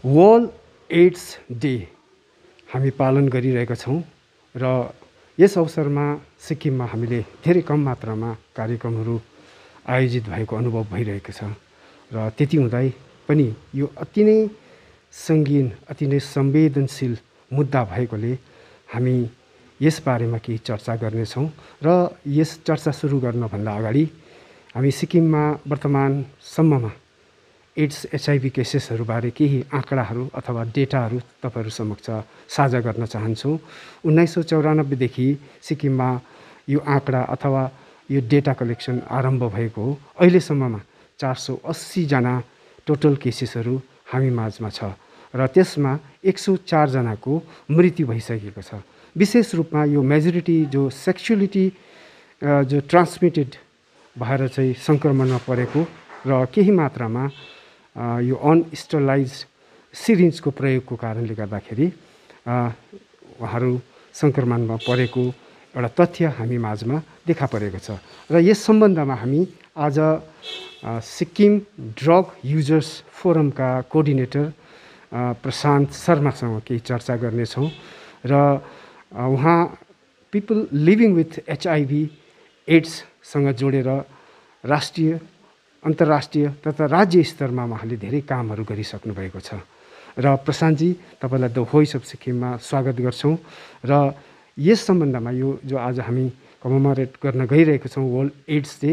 World AIDS day हामी पालन गरिरहेका छौँ र यस अवसरमा सिक्किममा हामीले धेरै कम मात्रामा कार्यक्रमहरू आयोजित भएको अनुभव भइरहेको छ र त्यति हुँदै पनि यो अति नै सङ्गीन अति नै संवेदनशील मुद्दा भएकोले हामी यस बारेमा केही चर्चा गर्नेछौँ र यस चर्चा सुरु गर्नभन्दा अगाडि हामी सिक्किममा वर्तमानसम्ममा एड्स एचआइभी केसेसहरूबारे केही आँकडाहरू अथवा डेटाहरू तपाईँहरू समक्ष साझा गर्न चाहन्छौँ। 1994देखि सिक्किममा यो आँकडा अथवा यो डेटा कलेक्सन आरम्भ भएको हो। अहिलेसम्ममा 480 जना टोटल केसेसहरू हामी माझमा छ र त्यसमा 104 जनाको मृत्यु भइसकेको छ। विशेष रूपमा यो मेजोरिटी जो सेक्सुअलिटी जो ट्रान्समिटेड भएर चाहिँ सङ्क्रमणमा परेको र केही मात्रामा यो अनस्टरलाइज सिरिन्जको प्रयोगको कारणले गर्दाखेरि उहाँहरू सङ्क्रमणमा परेको एउटा तथ्य हामी माझमा देखा परेको छ र यस सम्बन्धमा हामी आज सिक्किम ड्रग युजर्स फोरमका कोअर्डिनेटर प्रशान्त शर्मासँग केही चर्चा गर्नेछौँ र उहाँ पिपल लिभिङ विथ एचआइभी एड्ससँग जोडेर राष्ट्रिय अन्तर्राष्ट्रिय तथा राज्य स्तरमा उहाँले धेरै कामहरू गरिसक्नु भएको छ र प्रशान्तजी तपाईँलाई द भोइस अफ सिक्किममा स्वागत गर्छौँ र यस सम्बन्धमा यो जो आज हामी कमेमोरेट गर्न गइरहेको छौँ वर्ल्ड एड्स डे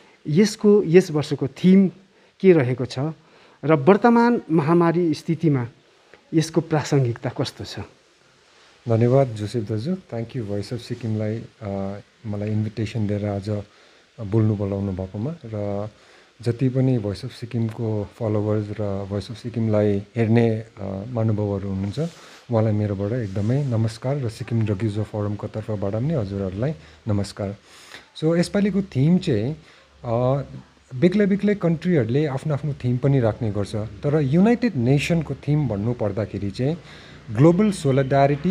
यस वर्षको थिम के रहेको छ र वर्तमान महामारी स्थितिमा यसको प्रासङ्गिकता कस्तो छ? धन्यवाद जोसेफ दाजु। थ्याङ्क यू भोइस अफ सिक्किमलाई मलाई इन्भिटेसन दिएर आज बोलाउनु भएकोमा र जति पनि भोइस अफ सिक्किमको फलोवर्स र भोइस अफ सिक्किमलाई हेर्ने महानुभावहरू हुनुहुन्छ उहाँलाई मेरोबाट एकदमै नमस्कार र सिक्किम ड्रग युजर फोरमको तर्फबाट पनि हजुरहरूलाई नमस्कार। सो यसपालिको थिम चाहिँ बेग्लै कन्ट्रीहरूले आफ्नो आफ्नो थिम पनि राख्ने गर्छ, तर युनाइटेड नेसनको थिम भन्नु पर्दाखेरि चाहिँ ग्लोबल सोलिडारिटी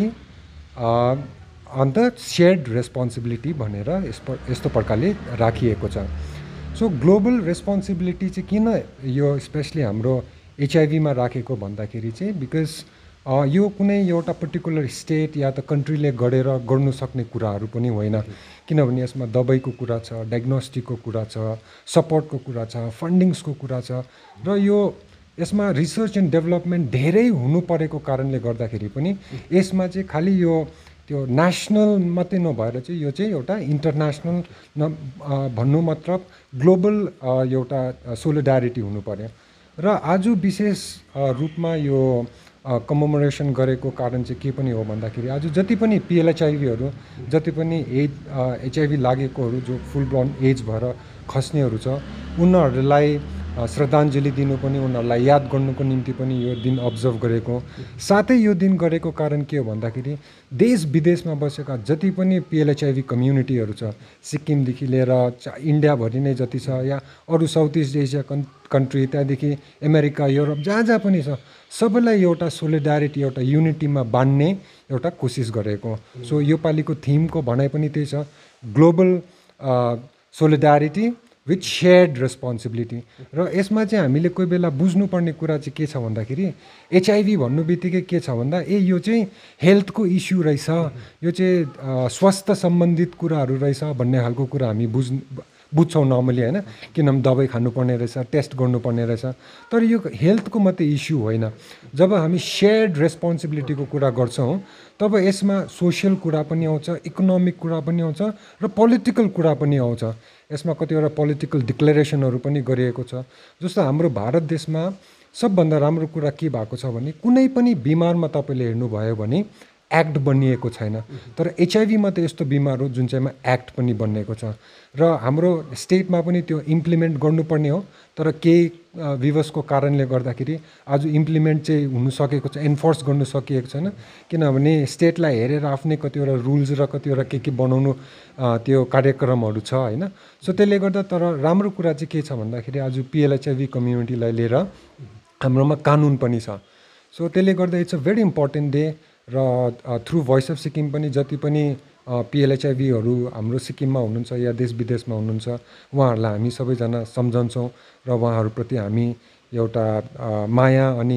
अन्त सेयर्ड रेस्पोन्सिबिलिटी भनेर यस्तो प्रकारले राखिएको छ। सो ग्लोबल रेस्पोन्सिबिलिटी चाहिँ किन यो स्पेसली हाम्रो एचआइभीमा राखेको भन्दाखेरि चाहिँ बिकज यो कुनै एउटा पर्टिकुलर स्टेट या त कन्ट्रीले गर्नु सक्ने कुराहरू पनि होइन, किनभने यसमा दबाईको कुरा छ, डायग्नोस्टिकको कुरा छ, सपोर्टको कुरा छ, फन्डिङ्सको कुरा छ र यसमा रिसर्च एन्ड डेभलपमेन्ट धेरै हुनु परेको कारणले गर्दाखेरि पनि यसमा चाहिँ खालि यो त्यो नेसनल मात्रै नभएर चाहिँ यो चाहिँ एउटा इन्टरनेसनल भन्नु मतलब ग्लोबल एउटा सोलिडारिटी हुनु पर्यो र आज विशेष रूपमा यो कमेमोरेसन गरेको कारण चाहिँ के पनि हो भन्दाखेरि आज जति पनि पिएलएचआइभीहरू जति पनि एचआइभी लागेकोहरू जो फुल ब्लन एज भएर खस्नेहरू छ उनीहरूलाई श्रद्धाञ्जली दिनु पनि उनीहरूलाई याद गर्नुको निम्ति पनि यो दिन अब्जर्भ गरेको। साथै यो दिन गरेको कारण के हो भन्दाखेरि देश विदेशमा बसेका जति पनि पिएलएचआइभी कम्युनिटीहरू छ सिक्किमदेखि लिएर इन्डियाभरि नै जति छ या अरू साउथ इस्ट एसिया कन्ट्री त्यहाँदेखि अमेरिका युरोप जहाँ पनि छ सबैलाई एउटा सोलिडारिटी एउटा युनिटीमा बाँड्ने एउटा कोसिस गरेको। सो यो पालिको थिमको भनाइ पनि त्यही छ, global solidarity with shared responsibility. र यसमा चाहिँ हामीले कोही बेला बुझ्नुपर्ने कुरा चाहिँ के छ भन्दाखेरि एचआइभी भन्नु बित्तिकै के छ भन्दा यो चाहिँ हेल्थको इस्यु रहेछ, यो चाहिँ स्वास्थ्य सम्बन्धित कुराहरू रहेछ भन्ने खालको कुरा हामी बुझ्छौँ नर्मली होइन, किनभने दबाई खानुपर्ने रहेछ, टेस्ट गर्नुपर्ने रहेछ, तर यो हेल्थको मात्रै इस्यु होइन। जब हामी सेयर्ड रेस्पोन्सिबिलिटीको कुरा गर्छौँ तब यसमा सोसियल कुरा पनि आउँछ, इकोनोमिक कुरा पनि आउँछ र पोलिटिकल कुरा पनि आउँछ। यसमा कतिवटा पोलिटिकल डिक्लेरेसनहरू पनि गरिएको छ। जस्तो हाम्रो भारत देशमा सबभन्दा राम्रो कुरा के भएको छ भने कुनै पनि बिमारमा तपाईँले हेर्नुभयो भने एक्ट बनिएको छैन, तर एचआइभीमा त यस्तो बिमार हो जुन चाहिँमा एक्ट पनि बनिएको छ र हाम्रो स्टेटमा पनि त्यो इम्प्लिमेन्ट गर्नुपर्ने हो, तर केही विवशको कारणले गर्दाखेरि आज इम्प्लिमेन्ट चाहिँ हुनु सकेको छ, एन्फोर्स गर्नु सकिएको छैन, किनभने स्टेटलाई हेरेर आफ्नै कतिवटा रुल्स र कतिवटा के बनाउनु त्यो कार्यक्रमहरू छ होइन। सो त्यसले गर्दा तर राम्रो कुरा चाहिँ के छ भन्दाखेरि आज पिएलएचआइभी कम्युनिटीलाई लिएर हाम्रोमा कानुन पनि छ। सो त्यसले गर्दा it's a very important day र थ्रु भोइस अफ सिक्किम पनि जति पनि पिएलएचआइभीहरू हाम्रो सिक्किममा हुनुहुन्छ या देश विदेशमा हुनुहुन्छ उहाँहरूलाई हामी सबैजना सम्झन्छौँ र उहाँहरूप्रति हामी एउटा माया अनि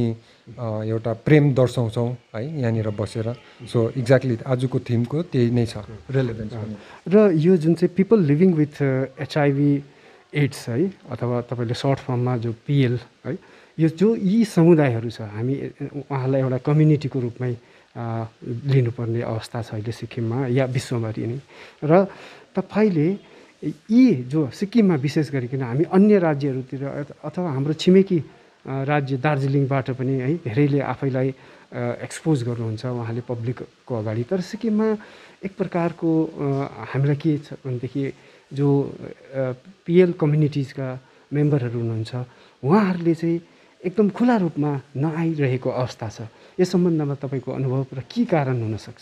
एउटा प्रेम दर्शाउँछौँ है यहाँनिर बसेर। सो एक्ज्याक्टली आजको थिमको त्यही नै छ, रेलेभेन्स पनि। र यो जुन चाहिँ people living with HIV AIDS है, अथवा तपाईँले सर्ट फर्ममा जो पिएल है, यो जो यी समुदायहरू छ, हामी उहाँलाई एउटा कम्युनिटीको रूपमै लिनुपर्ने अवस्था छ अहिले सिक्किममा या विश्वभरि नै। र तपाईँले यी जो सिक्किममा विशेष गरिकन हामी अन्य राज्यहरूतिर अथवा हाम्रो छिमेकी राज्य दार्जिलिङबाट पनि है धेरैले आफैलाई एक्सपोज गर्नुहुन्छ उहाँले पब्लिकको अगाडि। तर सिक्किममा एक प्रकारको हामीलाई के छ भनेदेखि जो पिएल कम्युनिटिजका मेम्बरहरू हुनुहुन्छ उहाँहरूले चाहिँ एकदम खुला रूपमा नआइरहेको अवस्था छ। यस सम्बन्धमा तपाईँको अनुभव र के कारण हुनसक्छ?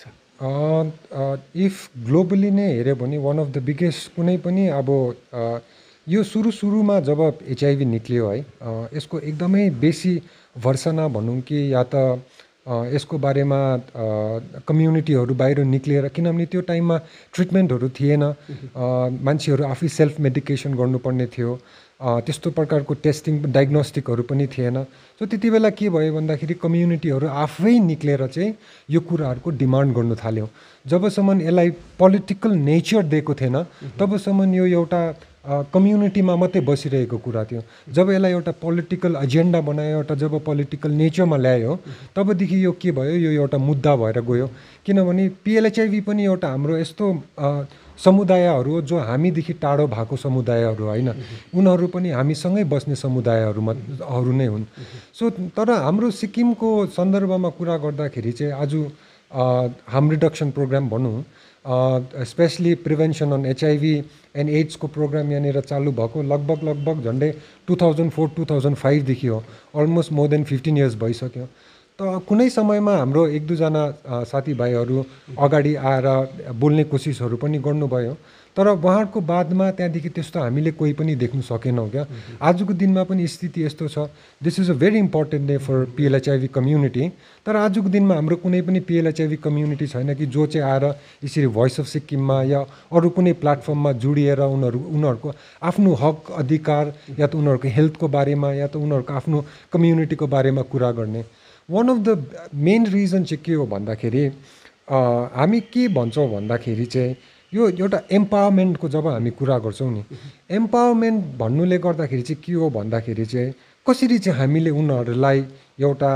इफ ग्लोबली नै हेऱ्यो भने वान अफ द बिगेस्ट कुनै पनि अब यो सुरुमा जब एचआइभी निक्लियो है, यसको एकदमै बेसी भर्सना भनौँ कि या त यसको बारेमा कम्युनिटीहरू बाहिर निक्लिएर, किनभने त्यो टाइममा ट्रिटमेन्टहरू थिएन, मान्छेहरू आफै सेल्फ मेडिकेसन गर्नुपर्ने थियो, त्यस्तो प्रकारको टेस्टिङ डायग्नोस्टिकहरू पनि थिएन। सो त्यति बेला के भयो भन्दाखेरि कम्युनिटीहरू आफै निक्लेर चाहिँ यो कुराहरूको डिमान्ड गर्नु थाल्यो। जबसम्म यसलाई पोलिटिकल नेचर दिएको थिएन तबसम्म यो एउटा कम्युनिटीमा मात्रै बसिरहेको कुरा थियो। जब यसलाई एउटा पोलिटिकल एजेन्डा बनायो, एउटा जब पोलिटिकल नेचरमा ल्यायो तबदेखि यो के भयो, यो एउटा मुद्दा भएर गयो। किनभने पिएलएचआइभी पनि एउटा हाम्रो यस्तो समुदायहरू हो जो हामीदेखि टाढो भएको समुदायहरू होइन, उनीहरू पनि हामीसँगै बस्ने समुदायहरू नै हुन्। सो तर हाम्रो सिक्किमको सन्दर्भमा कुरा गर्दाखेरि चाहिँ आज हार्म रिडक्सन प्रोग्राम भनौँ, especially prevention on HIV and एड्सको प्रोग्राम यहाँनिर चालु भएको लगभग झन्डै 2004-2005देखि हो। अलमोस्ट मोर देन 15 इयर्स भइसक्यो। त कुनै समयमा हाम्रो एक दुईजना साथीभाइहरू अगाडि आएर बोल्ने कोसिसहरू पनि गर्नुभयो, तर उहाँहरूको बादमा त्यहाँदेखि त्यस्तो हामीले कोही पनि देख्नु सकेनौँ क्या। आजको दिनमा पनि स्थिति यस्तो छ। This is a very important day for PLHIV community. तर आजको दिनमा हाम्रो कुनै पनि पिएलएचआइभी कम्युनिटी छैन कि जो चाहिँ आएर यसरी भोइस अफ सिक्किममा या अरू कुनै प्लेटफर्ममा जोडिएर उनीहरूको आफ्नो हक अधिकार या त उनीहरूको हेल्थको बारेमा या त उनीहरूको आफ्नो कम्युनिटीको बारेमा कुरा गर्ने। One of the main reason चाहिँ के हो भन्दाखेरि हामी के भन्छौँ भन्दाखेरि चाहिँ यो एउटा एम्पावरमेन्टको जब हामी कुरा गर्छौँ नि, एम्पावरमेन्ट भन्नुले गर्दाखेरि चाहिँ के हो भन्दाखेरि चाहिँ कसरी चाहिँ हामीले उनीहरूलाई एउटा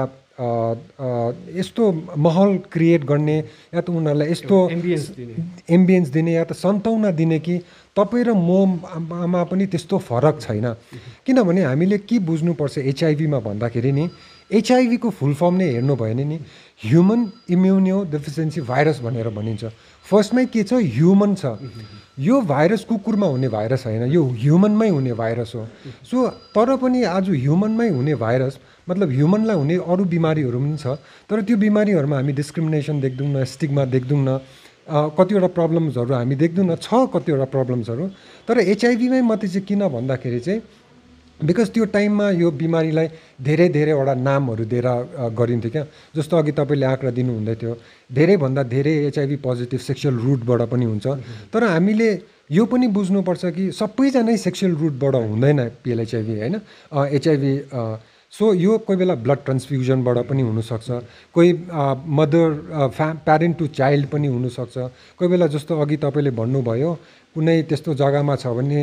यस्तो माहौल क्रिएट गर्ने या त उनीहरूलाई यस्तो एम्बियन्स दिने या त सन्ताउना दिने कि तपाईँ र ममा पनि त्यस्तो फरक छैन। किनभने हामीले के बुझ्नुपर्छ एचआइभीमा भन्दाखेरि नि, एचआइभीको फुल फर्म नै हेर्नु भयो भने नि ह्युमन इम्युनो डेफिसिएन्सी भाइरस भनेर भनिन्छ। फर्स्टमै के छ, ह्युमन छ। यो भाइरस कुकुरमा हुने भाइरस होइन, यो ह्युमनमै हुने भाइरस हो। सो तर पनि आज ह्युमनमै हुने भाइरस मतलब ह्युमनलाई हुने अरू बिमारीहरू पनि छ, तर त्यो बिमारीहरूमा हामी डिस्क्रिमिनेसन देख्दैनौँ, स्टिग्मा देख्दैनौँ, कतिवटा प्रब्लम्सहरू हामी देख्दैनौँ, छ कतिवटा प्रब्लम्सहरू। तर एचआइभीमै मात्रै चाहिँ किन भन्दाखेरि चाहिँ बिकज त्यो टाइममा यो बिमारीलाई धेरैवटा नामहरू दिएर गरिन्थ्यो क्या। जस्तो अघि तपाईँले आँकडा दिनुहुँदै थियो, धेरैभन्दा धेरै एचआइभी पोजिटिभ सेक्सुअल रुटबाट पनि हुन्छ। तर हामीले यो पनि बुझ्नुपर्छ कि सबैजना सेक्सुअल रुटबाट हुँदैन पिएलएचआइभी होइन, एचआइभी। सो यो कोही बेला ब्लड ट्रान्सफ्युजनबाट पनि हुनसक्छ, कोही मदर प्यारेन्ट टु चाइल्ड पनि हुनसक्छ, कोही बेला जस्तो अघि तपाईँले भन्नुभयो कुनै त्यस्तो जग्गामा छ भने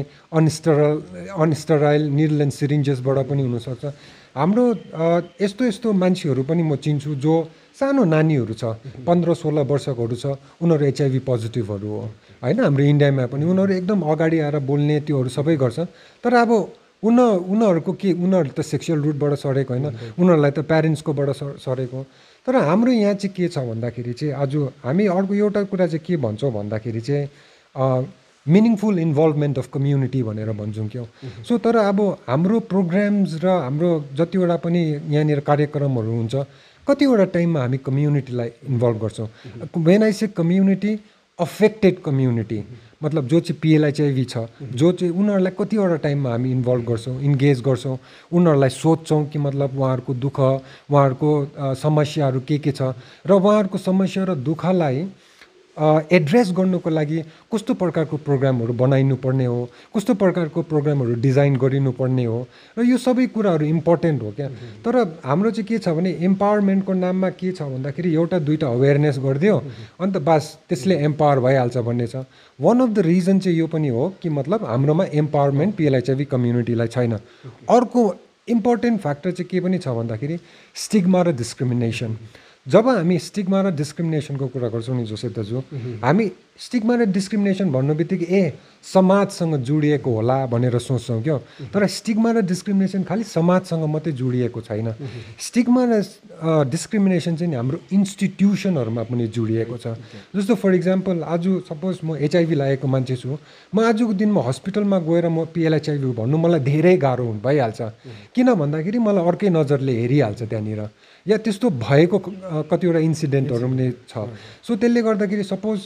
अनस्टराइल निडल एन्ड सिरिन्जेसबाट पनि हुनसक्छ। हाम्रो यस्तो मान्छेहरू पनि म चिन्छु जो सानो नानीहरू छ, 15-16 वर्षकोहरू छ, उनीहरू एचआइभी पोजिटिभहरू हो होइन। हाम्रो इन्डियामा पनि उनीहरू एकदम अगाडि आएर बोल्ने त्योहरू सबै गर्छ। तर अब उनीहरूको के, उनीहरू त सेक्सुअल रुटबाट सरेको होइन, उनीहरूलाई त प्यारेन्ट्सकोबाट सरेको। तर हाम्रो यहाँ चाहिँ के छ भन्दाखेरि चाहिँ आज हामी अर्को एउटा कुरा चाहिँ के भन्छौँ भन्दाखेरि चाहिँ मिनिङफुल इन्भल्भमेन्ट अफ कम्युनिटी भनेर भन्छौँ क्या। सो तर अब हाम्रो प्रोग्राम्स र हाम्रो जतिवटा पनि यहाँनिर कार्यक्रमहरू हुन्छ, कतिवटा टाइममा हामी कम्युनिटीलाई इन्भल्भ गर्छौँ। When I say community, affected community मतलब जो चाहिँ पिएलएचआइभी छ, जो चाहिँ उनीहरूलाई कतिवटा टाइममा हामी इन्भल्भ गर्छौँ, इन्गेज गर्छौँ, उनीहरूलाई सोध्छौँ कि मतलब उहाँहरूको दुःख, उहाँहरूको समस्याहरू के छ र उहाँहरूको समस्या र दुःखलाई एड्रेस गर्नुको लागि कस्तो प्रकारको प्रोग्रामहरू बनाइनुपर्ने हो, कस्तो प्रकारको प्रोग्रामहरू डिजाइन गरिनुपर्ने हो, र यो सबै कुराहरू इम्पोर्टेन्ट हो क्या। तर हाम्रो चाहिँ के छ भने इम्पावरमेन्टको नाममा के छ भन्दाखेरि एउटा दुईवटा अवेरनेस गरिदियो अन्त बास त्यसले एम्पावर भइहाल्छ भन्ने छ। वान अफ द रिजन चाहिँ यो पनि हो कि मतलब हाम्रोमा एम्पावरमेन्ट पिएलएचआइभी कम्युनिटीलाई छैन। अर्को इम्पोर्टेन्ट फ्याक्टर चाहिँ के पनि छ भन्दाखेरि स्टिग्मा र डिस्क्रिमिनेसन। जब हामी स्टिग्मा र डिस्क्रिमिनेसनको कुरा गर्छौँ नि जोसेफ दाजु, हामी स्टिग्मा र डिस्क्रिमिनेसन भन्नु बित्तिकै समाजसँग जोडिएको होला भनेर सोच्छौँ क्या। तर स्टिग्मा र डिस्क्रिमिनेसन खालि समाजसँग मात्रै जोडिएको छैन। स्टिग्मा र डिस्क्रिमिनेसन चाहिँ हाम्रो इन्स्टिट्युसनहरूमा पनि जोडिएको छ। जस्तो फर इक्जाम्पल आज सपोज म एचआइभी लागेको मान्छे छु, म आजको दिनमा हस्पिटलमा गएर म पिएलएचआइभी भन्नु मलाई धेरै गाह्रो भइहाल्छ। किन भन्दाखेरि मलाई अर्कै नजरले हेरिहाल्छ त्यहाँनिर, या त्यस्तो भएको कतिवटा इन्सिडेन्टहरू पनि छ। सो त्यसले गर्दाखेरि सपोज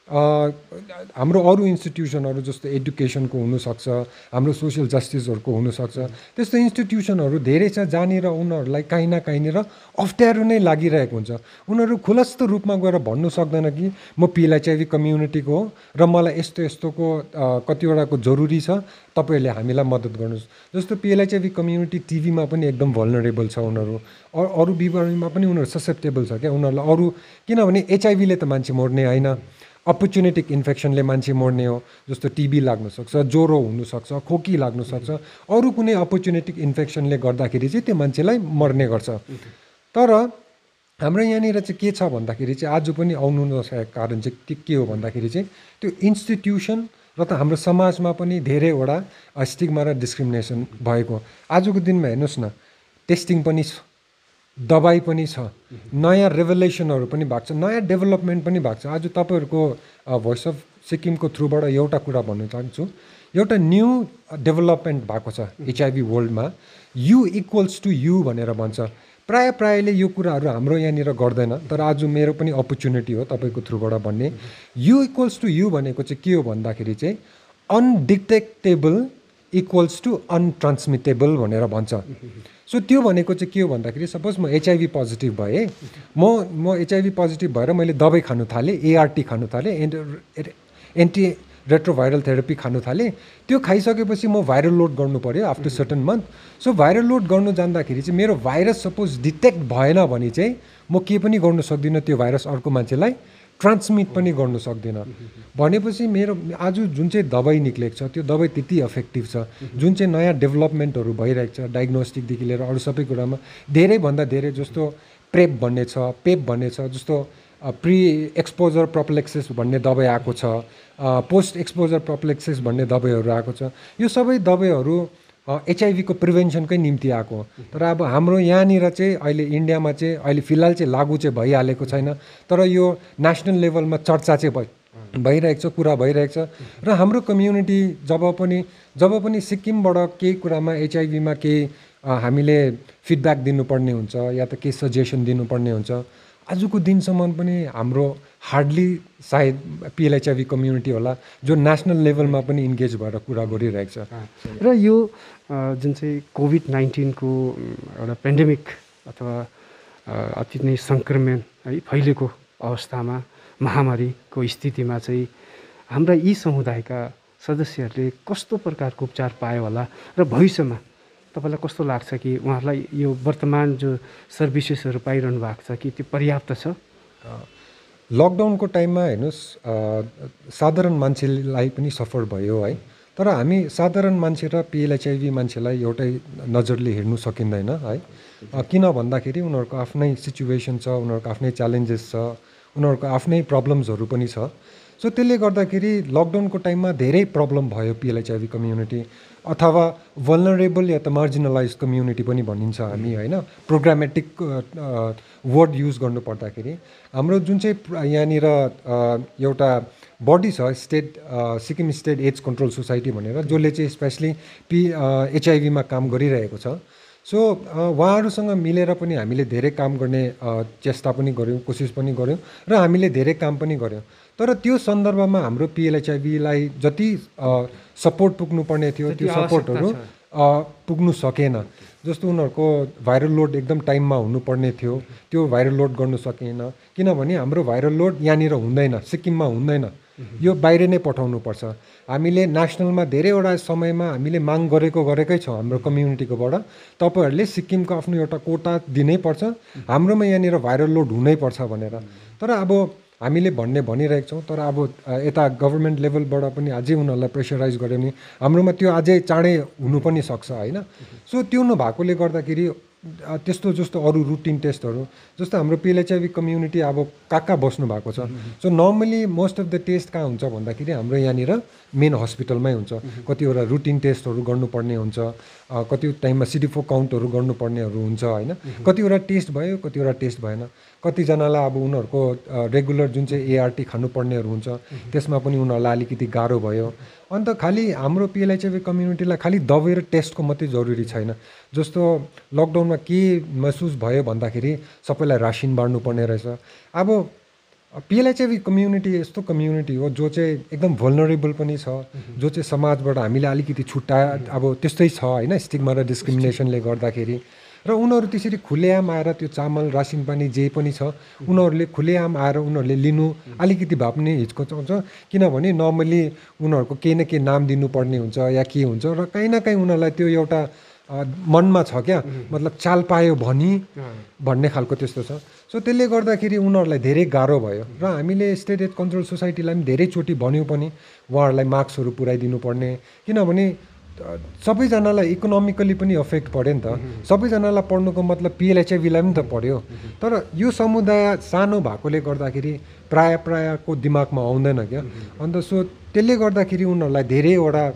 हाम्रो अरू इन्स्टिट्युसनहरू जस्तो एडुकेसनको हुनसक्छ, हाम्रो सोसियल जस्टिसहरूको हुनसक्छ, त्यस्तो इन्स्टिट्युसनहरू धेरै छ जहाँनिर उनीहरूलाई काहीँ न काहीँनिर अप्ठ्यारो नै लागिरहेको हुन्छ। उनीहरू खुलस्त रूपमा गएर भन्नु सक्दैन कि म पिएलएचआइभी कम्युनिटीको हो र मलाई यस्तो यस्तोको कतिवटाको जरुरी छ, तपाईँहरूले हामीलाई मद्दत गर्नुहोस्। जस्तो पिएलएचआइभी कम्युनिटी टिभीमा पनि एकदम भल्नरेबल छ उनीहरू, अरू बिमारीमा पनि उनीहरू ससेप्टेबल छ क्या उनीहरूलाई। अरू किनभने एचआइभीले त मान्छे मर्ने होइन, अपर्च्युनिटिक इन्फेक्सनले मान्छे मर्ने हो। जस्तो टिबी लाग्नसक्छ, ज्वरो हुनसक्छ, खोकी लाग्नसक्छ, अरू कुनै अपर्च्युनिटिक इन्फेक्सनले गर्दाखेरि चाहिँ त्यो मान्छेलाई मर्ने गर्छ। तर हाम्रो यहाँनिर चाहिँ के छ भन्दाखेरि चाहिँ आज पनि आउनु नसकेको कारण चाहिँ के हो भन्दाखेरि चाहिँ त्यो इन्स्टिट्युसन र त हाम्रो समाजमा पनि धेरैवटा स्टिग्मा र डिस्क्रिमिनेसन भएको। आजको दिनमा हेर्नुहोस् न, टेस्टिङ पनि छ, दबाई पनि छ, नयाँ रेभोल्युसनहरू पनि भएको छ, नयाँ डेभलपमेन्ट पनि भएको छ। आज तपाईँहरूको भोइस अफ सिक्किमको थ्रुबाट एउटा कुरा भन्न चाहन्छु, एउटा न्यू डेभलपमेन्ट भएको छ एचआइभी वर्ल्डमा, यु इक्वल्स टु यु भनेर भन्छ। प्रायले यो कुराहरू हाम्रो यहाँनिर गर्दैन, तर आज मेरो पनि अपर्च्युनिटी हो तपाईँको थ्रुबाट भन्ने। यु इक्वल्स टु यु भनेको चाहिँ के हो भन्दाखेरि चाहिँ अनडिटेक्टेबल इक्वल्स टु अनट्रान्समिटेबल भनेर भन्छ। सो त्यो भनेको चाहिँ के हो भन्दाखेरि सपोज म एचआइभी पोजिटिभ भएँ, म एचआइभी पोजिटिभ भएर मैले दबाई खानु थालेँ, एआरटी खानु थालेँ, एन्टी रेट्रोभाइरल थेरापी खानु थालेँ। त्यो खाइसकेपछि म भाइरल लोड गर्नु पऱ्यो after certain month. So viral load गर्नु जाँदाखेरि चाहिँ मेरो भाइरस सपोज डिटेक्ट भएन भने चाहिँ म के पनि गर्नु सक्दिनँ, त्यो भाइरस अर्को मान्छेलाई ट्रान्समिट पनि गर्नु सक्दिनँ। भनेपछि मेरो आज जुन चाहिँ दबाई निक्लेको छ त्यो दबाई त्यति इफेक्टिभ छ, जुन चाहिँ नयाँ डेभलपमेन्टहरू भइरहेको छ डायग्नोस्टिकदेखि लिएर अरू सबै कुरामा धेरैभन्दा धेरै, जस्तो प्रेप भन्ने छ, पेप भन्ने छ, जस्तो प्री एक्सपोजर प्रोप्लेक्सिस भन्ने दबाई आएको छ, पोस्ट एक्सपोजर प्रोप्लेक्सिस भन्ने दबाईहरू आएको छ। यो सबै दबाईहरू एचआइभीको प्रिभेन्सनकै निम्ति आएको। तर अब हाम्रो यहाँनिर चाहिँ अहिले इन्डियामा चाहिँ अहिले फिलहाल चाहिँ लागु चाहिँ भइहालेको छैन, तर यो नेसनल लेभलमा चर्चा चाहिँ भइरहेको छ, कुरा भइरहेको छ। र हाम्रो कम्युनिटी जब पनि सिक्किमबाट केही कुरामा एचआइभीमा केही हामीले फिडब्याक दिनुपर्ने हुन्छ या त केही सजेसन दिनुपर्ने हुन्छ, आजको दिनसम्म पनि हाम्रो हार्डली सायद पिएलएचआइभी कम्युनिटी होला जो नेसनल लेभलमा पनि इन्गेज भएर कुरा गरिरहेको छ। र यो जुन चाहिँ कोभिड-19को एउटा पेन्डेमिक अथवा अति नै सङ्क्रमण है फैलेको अवस्थामा, महामारीको स्थितिमा चाहिँ हाम्रा यी समुदायका सदस्यहरूले कस्तो प्रकारको उपचार पायो होला र भविष्यमा तपाईँलाई कस्तो लाग्छ कि उहाँहरूलाई यो वर्तमान जो सर्भिसेसहरू पाइरहनु भएको छ कि त्यो पर्याप्त छ? लकडाउनको टाइममा हेर्नुहोस्, साधारण मान्छेलाई पनि सफर भयो है, तर हामी साधारण मान्छे र पिएलएचआइभी मान्छेलाई एउटै नजरले हेर्नु सकिँदैन है। किन भन्दाखेरि उनीहरूको आफ्नै सिचुएसन छ, उनीहरूको आफ्नै च्यालेन्जेस छ, उनीहरूको आफ्नै प्रब्लम्सहरू पनि छ। सो त्यसले गर्दाखेरि लकडाउनको टाइममा धेरै प्रब्लम भयो पिएलएचआइभी कम्युनिटी, अथवा भल्नरेबल या त मार्जिनलाइज कम्युनिटी पनि भनिन्छ हामी होइन, प्रोग्रामेटिक वर्ड युज गर्नु पर्दाखेरि। हाम्रो जुन चाहिँ यहाँनिर एउटा बडी छ Sikkim state AIDS control society भनेर, जसले चाहिँ स्पेसली एचआइभीमा काम गरिरहेको छ। सो उहाँहरूसँग मिलेर पनि हामीले धेरै काम गर्ने चेष्टा पनि गऱ्यौँ, कोसिस पनि गऱ्यौँ र हामीले धेरै काम पनि गऱ्यौँ। तर त्यो सन्दर्भमा हाम्रो पिएलएचआइभीलाई जति सपोर्ट पुग्नुपर्ने थियो त्यो सपोर्टहरू पुग्नु सकेन। जस्तो उनीहरूको भाइरल लोड एकदम टाइममा हुनुपर्ने थियो, त्यो भाइरल लोड गर्नु सकेन, किनभने हाम्रो भाइरल लोड यहाँनिर हुँदैन, सिक्किममा हुँदैन, यो बाहिर नै पठाउनुपर्छ। हामीले नेसनलमा धेरैवटा समयमा हामीले माग गरेकै छौँ हाम्रो कम्युनिटीकोबाट, तपाईँहरूले सिक्किमको आफ्नो एउटा कोटा दिनैपर्छ, हाम्रोमा यहाँनिर भाइरल लोड हुनैपर्छ भनेर। तर अब हामीले भनिरहेको छौँ, तर अब यता गभर्मेन्ट लेभलबाट पनि अझै उनीहरूलाई प्रेसराइज गर्यो भने हाम्रोमा त्यो अझै चाँडै हुनु पनि सक्छ होइन। सो त्यो नभएकोले गर्दाखेरि त्यस्तो जस्तो अरू रुटिन टेस्टहरू, जस्तो हाम्रो पिएलएचआइभी कम्युनिटी अब कहाँ बस्नु भएको छ। So normally most of the test कहाँ हुन्छ भन्दाखेरि हाम्रो यहाँनिर मेन हस्पिटलमै हुन्छ। कतिवटा रुटिन टेस्टहरू गर्नुपर्ने हुन्छ, कति टाइममा CD4 काउन्टहरू गर्नुपर्नेहरू हुन्छ होइन। कतिवटा टेस्ट भयो, कतिवटा टेस्ट भएन। कतिजनालाई अब उनीहरूको रेगुलर जुन चाहिँ ART खानुपर्नेहरू हुन्छ त्यसमा पनि उनीहरूलाई अलिकति गाह्रो भयो। अन्त खालि हाम्रो पिएलएचआइभी कम्युनिटीलाई खालि दबाई र टेस्टको मात्रै जरुरी छैन। जस्तो लकडाउनमा के महसुस भयो भन्दाखेरि सबैलाई रासिन बाँड्नुपर्ने रहेछ। अब पिएलएचआइभी कम्युनिटी यस्तो कम्युनिटी हो जो चाहिँ एकदम भल्नरेबल पनि छ, जो चाहिँ समाजबाट हामीले अलिकति अब त्यस्तै छ होइन, स्टिग्मा र डिस्क्रिमिनेसनले गर्दाखेरि। र उनीहरू त्यसरी खुलेआम आएर त्यो चामल रासिन पानी जे पनि छ उनीहरूले खुलेआम आएर उनीहरूले लिनु अलिकति भए पनि हिचकिचाउँछ, किनभने नर्मली उनीहरूको केही न केही नाम दिनुपर्ने हुन्छ या के हुन्छ र कहीँ न कहीँ उनीहरूलाई त्यो एउटा मनमा छ क्या, मतलब चाल पायो भन्ने खालको त्यस्तो छ। सो त्यसले गर्दाखेरि उनीहरूलाई धेरै गाह्रो भयो र हामीले स्टेट एड कन्ट्रोल सोसाइटीलाई पनि धेरैचोटि भन्यौँ पनि उहाँहरूलाई मार्क्सहरू पुऱ्याइदिनु पर्ने, किनभने सबैजनालाई इकोनोमिकली पनि अफेक्ट पऱ्यो नि त। सबैजनालाई पढ्नुको मतलब पिएलएचआइभीलाई पनि त पढ्यो, तर यो समुदाय सानो भएकोले गर्दाखेरि प्रायःको दिमागमा आउँदैन क्या। अन्त सो त्यसले गर्दाखेरि उनीहरूलाई धेरैवटा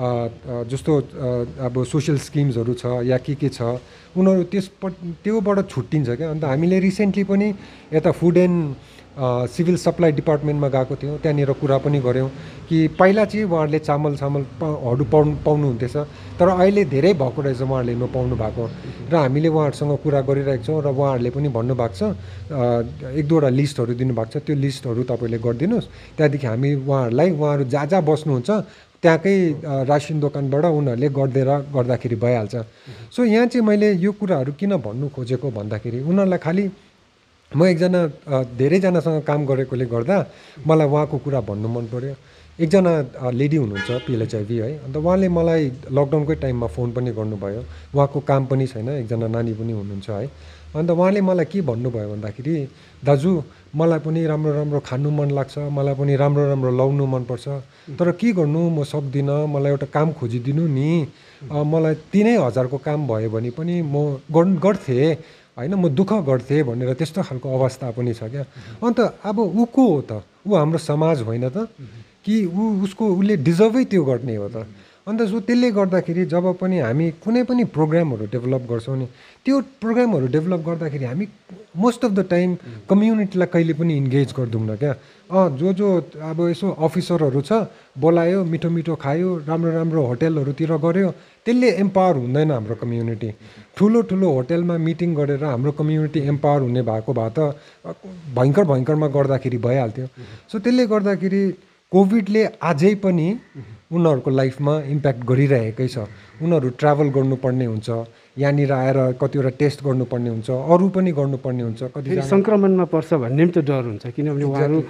जस्तो अब सोसियल स्किम्सहरू छ या के छ उनीहरू त्योबाट छुट्टिन्छ क्या। अन्त हामीले रिसेन्टली पनि यता फुड एन्ड सिभिल सप्लाई डिपार्टमेन्टमा गएको थियौँ, त्यहाँनिर कुरा पनि गऱ्यौँ कि पहिला चाहिँ उहाँहरूले चामलहरू पाउनुहुन्थेछ, तर अहिले धेरै भएको रहेछ उहाँहरूले नपाउनु भएको। र हामीले उहाँहरूसँग कुरा गरिरहेको छौँ र उहाँहरूले पनि भन्नुभएको छ एक दुईवटा लिस्टहरू दिनुभएको छ, त्यो लिस्टहरू तपाईँले गरिदिनुहोस्, त्यहाँदेखि हामी उहाँहरू जहाँ बस्नुहुन्छ त्यहाँकै रासिन दोकानबाट उनीहरूले गर्दाखेरि भइहाल्छ। सो यहाँ चाहिँ मैले यो कुराहरू किन भन्नु खोजेको भन्दाखेरि उनीहरूलाई खालि म एकजना धेरैजनासँग काम गरेकोले गर्दा मलाई उहाँको कुरा भन्नु मन पऱ्यो। एकजना लेडी हुनुहुन्छ पिएलएचआइभी है, अन्त उहाँले मलाई लकडाउनकै टाइममा फोन पनि गर्नुभयो, उहाँको काम पनि छैन, एकजना नानी पनि हुनुहुन्छ है। अन्त उहाँले मलाई के भन्नुभयो भन्दाखेरि दाजु मलाई पनि राम्रो राम्रो खानु मन लाग्छ, मलाई पनि राम्रो राम्रो लाउनु मनपर्छ, तर के गर्नु म सक्दिनँ, मलाई एउटा काम खोजिदिनु नि, मलाई 3000 को काम भयो भने पनि म गर्थेँ होइन, म दुःख गर्थेँ भनेर त्यस्तो खालको अवस्था पनि छ क्या। अन्त अब ऊ को हो त, ऊ हाम्रो समाज होइन त कि उसले डिजर्भै त्यो गर्ने हो त। अन्त सो त्यसले गर्दाखेरि जब पनि हामी कुनै पनि प्रोग्रामहरू डेभलप गर्छौँ नि, त्यो प्रोग्रामहरू डेभलप गर्दाखेरि हामी मोस्ट अफ द टाइम कम्युनिटीलाई कहिले पनि इन्गेज गर्दैनौँ क्या। जो अब यसो अफिसरहरू छ बोलायो, मिठो मिठो खायो, राम्रो राम्रो होटेलहरूतिर गऱ्यो, त्यसले एम्पावर हुँदैन हाम्रो कम्युनिटी। ठुलो ठुलो होटेलमा मिटिङ गरेर हाम्रो कम्युनिटी एम्पावर हुने भएको भए त भयङ्करमा गर्दाखेरि भइहाल्थ्यो। सो त्यसले गर्दाखेरि कोभिडले अझै पनि उनीहरूको लाइफमा इम्प्याक्ट गरिरहेकै छ। उनीहरू ट्राभल गर्नुपर्ने हुन्छ, यहाँनिर आएर कतिवटा टेस्ट गर्नुपर्ने हुन्छ, अरू पनि गर्नुपर्ने हुन्छ, कति सङ्क्रमणमा पर्छ भन्ने पनि त डर हुन्छ, किनभने उहाँहरू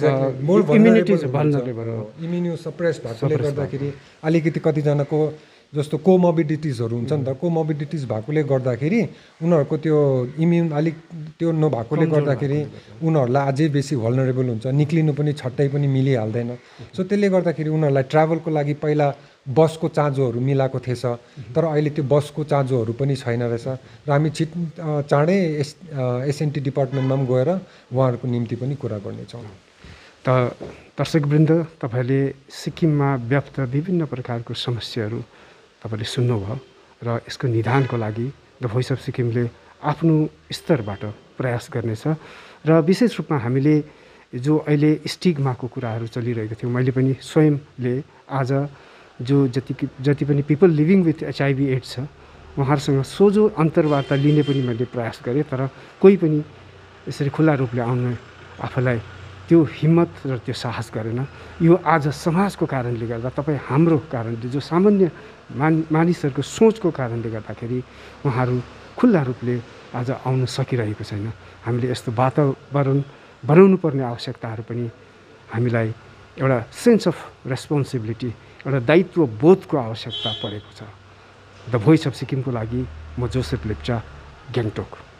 इम्युनो सप्रेस भएकोले गर्दाखेरि अलिकति कतिजनाको जस्तो कोमोबिडिटिजहरू हुन्छ नि त, कोमोबिडिटिज भएकोले गर्दाखेरि उनीहरूको त्यो इम्युन अलिक त्यो नभएकोले गर्दाखेरि उनीहरूलाई अझै बेसी भल्नरेबल हुन्छ, निक्लिनु पनि छट्टै पनि मिलिहाल्दैन। सो त्यसले गर्दाखेरि उनीहरूलाई ट्राभलको लागि पहिला बसको चाँजोहरू मिलाएको थिएछ, तर अहिले त्यो बसको चाँजोहरू पनि छैन रहेछ र हामी चाँडै एसएनटी डिपार्टमेन्टमा पनि गएर उहाँहरूको निम्ति पनि कुरा गर्नेछौँ। त दर्शकवृन्द, तपाईँले सिक्किममा व्याप्त विभिन्न प्रकारको समस्याहरू तपाईँले सुन्नुभयो र यसको निदानको लागि द भोइस अफ सिक्किमले आफ्नो स्तरबाट प्रयास गर्नेछ। र विशेष रूपमा हामीले जो अहिले स्टिग्माको कुराहरू चलिरहेको थियो, मैले पनि स्वयंले आज जो जति पनि people living with HIV AIDS छ उहाँहरूसँग सोझो अन्तर्वार्ता लिने पनि मैले प्रयास गरेँ, तर कोही पनि यसरी खुल्ला रूपले आउन आफूलाई त्यो हिम्मत र त्यो साहस गरेन। यो आज समाजको कारणले गर्दा, तपाईँ हाम्रो कारणले, जो सामान्य मानिसहरूको सोचको कारणले गर्दाखेरि उहाँहरू खुल्ला रूपले आज आउन सकिरहेको छैन। हामीले यस्तो वातावरण बनाउनु पर्ने आवश्यकताहरू पनि हामीलाई एउटा सेन्स अफ रेस्पोन्सिबिलिटी, एउटा दायित्व बोधको आवश्यकता परेको छ। द भोइस अफ सिक्किमको लागि म जोसेफ लेप्चा, गान्तोक।